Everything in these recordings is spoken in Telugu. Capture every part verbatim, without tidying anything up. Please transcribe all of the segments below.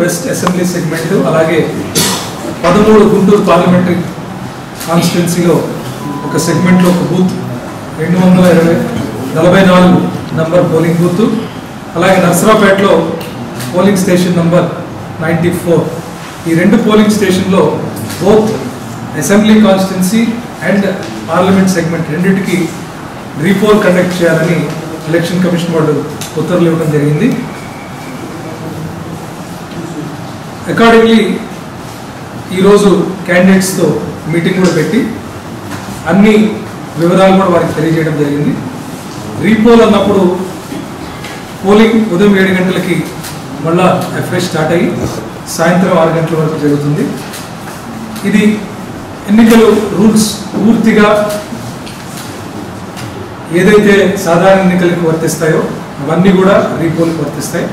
వెస్ట్ అసెంబ్లీ సెగ్మెంట్ అలాగే పదమూడు గుంటూరు పార్లమెంటరీ కాన్స్టిట్యున్సీలో ఒక సెగ్మెంట్లో ఒక బూత్ రెండు వందల ఇరవై నలభై నాలుగు నంబర్ పోలింగ్ బూత్, అలాగే నర్సరావుపేటలో polling station number ninety four. ఈ రెండు పోలింగ్ స్టేషన్లో both assembly constituency and parliament segment రెండింటికి రీపోల్ కండక్ట్ చేయాలని ఎలక్షన్ కమిషన్ వాళ్ళు ఉత్తర్వులు ఇవ్వడం జరిగింది. అకార్డింగ్లీ ఈరోజు క్యాండిడేట్స్తో మీటింగ్ కూడా పెట్టి అన్ని వివరాలు కూడా వారికి తెలియజేయడం జరిగింది. రీపోల్ అన్నప్పుడు పోలింగ్ ఉదయం ఏడు గంటలకి మళ్ళా ఎఫ్రెష్ స్టార్ట్ అయ్యి సాయంత్రం ఆరు గంటల వరకు జరుగుతుంది. ఇది ఎన్నికలు రూల్స్ పూర్తిగా ఏదైతే సాధారణ ఎన్నికలకు వర్తిస్తాయో అవన్నీ కూడా రీపోల్కి వర్తిస్తాయి.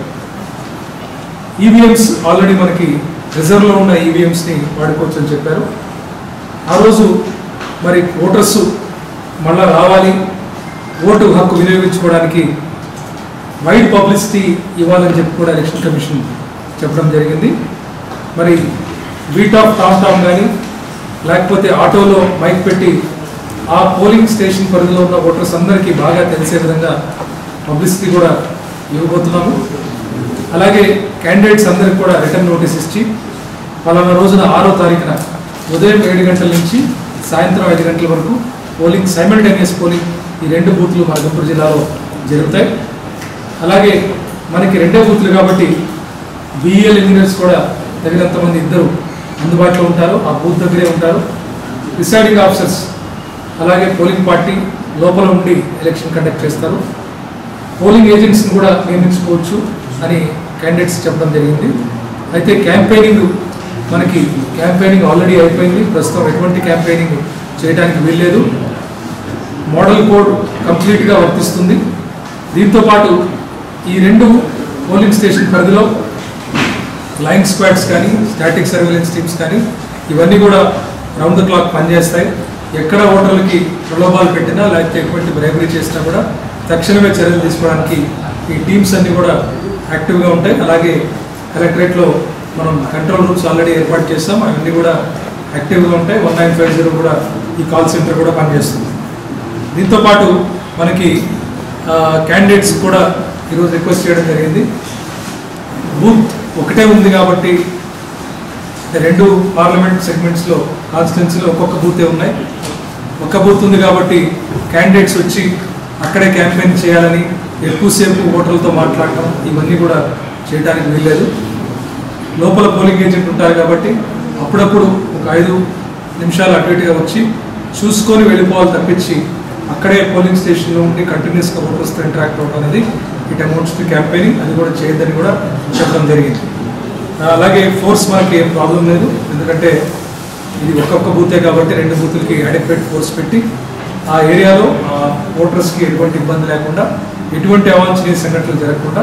ఈవీఎంస్ ఆల్రెడీ మనకి రిజర్వ్లో ఉన్న ఈవీఎంస్ని వాడుకోవచ్చు అని చెప్పారు. ఆ రోజు మరి ఓటర్స్ మళ్ళా రావాలి, ఓటు హక్కు వినియోగించుకోవడానికి వైడ్ పబ్లిసిటీ ఇవ్వాలని చెప్పి కూడా ఎలక్షన్ కమిషన్ చెప్పడం జరిగింది. మరి బీట్ ఆఫ్ టామ్ టామ్ కానీ లేకపోతే ఆటోలో మైక్ పెట్టి ఆ పోలింగ్ స్టేషన్ పరిధిలో ఉన్న ఓటర్స్ అందరికీ బాగా తెలిసే విధంగా పబ్లిసిటీ కూడా ఇవ్వబోతున్నాము. అలాగే క్యాండిడేట్స్ అందరికి కూడా రిటర్న్ నోటీస్ ఇచ్చి పలానా రోజున ఆరో తారీఖున ఉదయం ఏడు గంటల నుంచి సాయంత్రం ఐదు గంటల వరకు పోలింగ్ సైమల్టేనియస్ పోలింగ్ ఈ రెండు బూత్లు మన గుంటూరు జిల్లాలో జరుగుతాయి. అలాగే మనకి రెండే బూత్లు కాబట్టి బిఈఎల్ ఇంజనీర్స్ కూడా తగినంత మంది ఇద్దరు అందుబాటులో ఉంటారు, ఆ బూత్ దగ్గరే ఉంటారు. ప్రిసైడింగ్ ఆఫీసర్స్ అలాగే పోలింగ్ పార్టీ లోపల ఉండి ఎలక్షన్ కండక్ట్ చేస్తారు. పోలింగ్ ఏజెంట్స్ని కూడా నియమించుకోవచ్చు అని క్యాండిడేట్స్ చెప్పడం జరిగింది. అయితే క్యాంపెయినింగ్ మనకి క్యాంపెయినింగ్ ఆల్రెడీ అయిపోయింది, ప్రస్తుతం ఎటువంటి క్యాంపెయినింగ్ చేయడానికి వీల్లేదు. మోడల్ కోడ్ కంప్లీట్గా వర్తిస్తుంది. దీంతోపాటు ఈ రెండు పోలింగ్ స్టేషన్ పరిధిలో ఫ్లయింగ్ స్క్వాడ్స్ కానీ స్టాటిక్ సర్వేలెన్స్ టీమ్స్ కానీ ఇవన్నీ కూడా రౌండ్ ద క్లాక్ పనిచేస్తాయి. ఎక్కడ ఓటర్లకి ప్రలోభాలు పెట్టినా లేకపోతే ఎటువంటి బ్రైబరీ చేసినా కూడా తక్షణమే చర్యలు తీసుకోవడానికి ఈ టీమ్స్ అన్నీ కూడా యాక్టివ్గా ఉంటాయి. అలాగే కలెక్టరేట్లో మనం కంట్రోల్ రూమ్స్ ఆల్రెడీ ఏర్పాటు చేస్తాం, అవన్నీ కూడా యాక్టివ్గా ఉంటాయి. వన్ నైన్ ఫైవ్ జీరో కూడా ఈ కాల్ సెంటర్ కూడా పనిచేస్తుంది. దీంతోపాటు మనకి క్యాండిడేట్స్ కూడా ఈరోజు రిక్వెస్ట్ చేయడం జరిగింది. బూత్ ఒకటే ఉంది కాబట్టి రెండు పార్లమెంట్ సెగ్మెంట్స్లో కాన్స్టిట్యున్సీలో ఒక్కొక్క బూతే ఉన్నాయి, ఒక్క బూత్ ఉంది కాబట్టి క్యాండిడేట్స్ వచ్చి అక్కడే క్యాంపెయిన్ చేయాలని ఎక్కువసేపు ఓటర్లతో మాట్లాడటం ఇవన్నీ కూడా చేయడానికి వీల్లేదు. లోపల పోలింగ్ ఏజెంట్ ఉంటారు కాబట్టి అప్పుడప్పుడు ఒక ఐదు నిమిషాలు అటు ఇటుగా వచ్చి చూసుకొని వెళ్ళిపోవాలి తప్పించి అక్కడే పోలింగ్ స్టేషన్లో ఉండి కంటిన్యూస్గా ఓటర్స్తో ఇంటరాక్ట్ అవ్వడం అనేది ఇట్ అమౌంట్స్ టు క్యాంపెయినింగ్, అది కూడా చేయొద్దని కూడా చెప్పడం జరిగింది. అలాగే ఫోర్స్ మనకి ఏం ప్రాబ్లం లేదు, ఎందుకంటే ఇది ఒక్కొక్క బూతే కాబట్టి రెండు బూతులకి అడిక్వేట్ ఫోర్స్ పెట్టి ఆ ఏరియాలో ఓటర్స్కి ఎటువంటి ఇబ్బంది లేకుండా ఎటువంటి అవాంఛనీయ సంఘటనలు జరగకుండా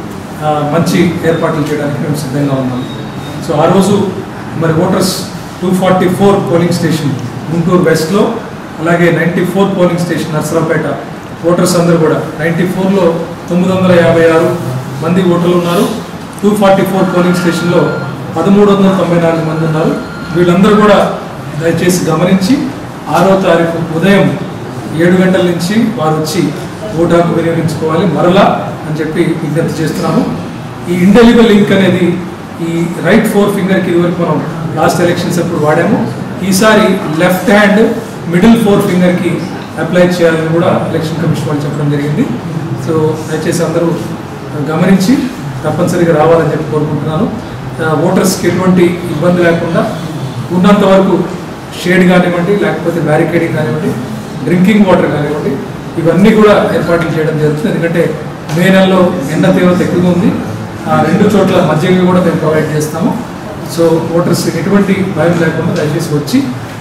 మంచి ఏర్పాట్లు చేయడానికి మేము సిద్ధంగా ఉన్నాం. సో ఆ రోజు మరి voters two forty four polling station Guntur వెస్ట్లో అలాగే ninety four polling station Narasaraopet voters అందరూ కూడా నైంటీ ఫోర్లో తొమ్మిది వందల యాభై ఆరు మంది ఓటర్లు ఉన్నారు. టూ ఫార్టీ ఫోర్ పోలింగ్ స్టేషన్లో పదమూడు వందల తొంభై నాలుగు మంది ఉన్నారు. వీళ్ళందరూ కూడా దయచేసి గమనించి ఆరో తారీఖు ఉదయం ఏడు గంటల నుంచి వారు వచ్చి ఓటు హక్కు వినియోగించుకోవాలి మరలా అని చెప్పి విజ్ఞప్తి చేస్తున్నాము. ఈ ఇండెలిబుల్ లింక్ అనేది ఈ రైట్ ఫోర్ ఫింగర్కి ఇదివరకు మనం లాస్ట్ ఎలక్షన్స్ అప్పుడు వాడాము, ఈసారి లెఫ్ట్ హ్యాండ్ మిడిల్ ఫోర్ ఫింగర్కి అప్లై చేయాలని కూడా ఎలక్షన్ కమిషన్ వాళ్ళు చెప్పడం జరిగింది. సో దయచేసి అందరూ గమనించి తప్పనిసరిగా రావాలని చెప్పి కోరుకుంటున్నాను. ఓటర్స్కి ఎటువంటి ఇబ్బంది లేకుండా ఉన్నంత వరకు షేడ్ కానివ్వండి లేకపోతే బ్యారికేడింగ్ కానివ్వండి డ్రింకింగ్ వాటర్ కానివ్వండి ఇవన్నీ కూడా ఏర్పాట్లు చేయడం జరుగుతుంది. ఎందుకంటే మే నెలలో ఎండ తీవ్రత ఎక్కువగా ఉంది, ఆ రెండు చోట్ల మధ్యగా కూడా మేము ప్రొవైడ్ చేస్తాము. సో ఓటర్స్ ఎటువంటి భయం లేకుండా దయచేసి వచ్చి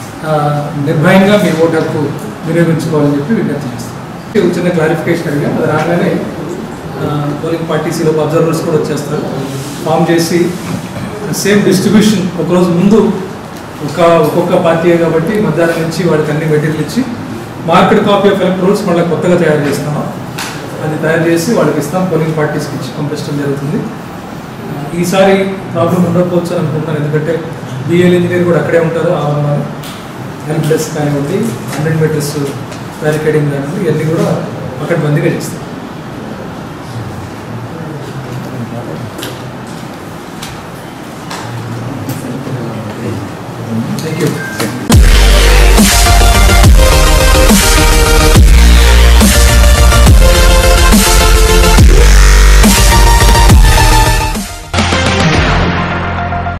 నిర్భయంగా మీ ఓటు హక్కు వినియోగించుకోవాలని చెప్పి విజ్ఞప్తి చేస్తాం. చిన్న క్లారిఫికేషన్ అడిగా, అది రాగానే పోలింగ్ పార్టీసీలో అబ్జర్వర్స్ కూడా వచ్చేస్తారు, ఫామ్ చేసి సేమ్ డిస్ట్రిబ్యూషన్ ఒకరోజు ముందు ఒక ఒక్కొక్క పార్టీ కాబట్టి మధ్యాహ్నం నుంచి వాడికి అన్ని మెటీరియల్ ఇచ్చి మార్కెట్ కాపీ ఆఫ్ ఎలక్ట్రోల్స్ మళ్ళీ కొత్తగా తయారు చేస్తాము, అది తయారు చేసి వాళ్ళకి ఇస్తాం, పోలింగ్ పార్టీస్కి ఇచ్చి పంపించడం జరుగుతుంది. ఈసారి ప్రాబ్లం ఉండకపోవచ్చు అని అనుకుంటున్నాను. ఎందుకంటే బిఎల్ ఇంజనీర్ కూడా అక్కడే ఉంటారు. ఆ హెల్ప్ డెస్క్ కానివ్వండి, హండ్రెడ్ మీటర్స్ బ్యారికేడింగ్ కానివ్వండి, ఇవన్నీ కూడా అక్కడ బందీగా చేస్తారు.